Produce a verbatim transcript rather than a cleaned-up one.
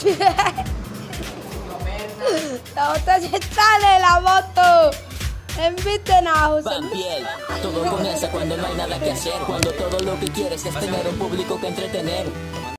La moto se sale, la moto. Inviten a José. Banfiel, todo comienza cuando no hay nada que hacer, cuando todo lo que quieres es tener un público que entretener.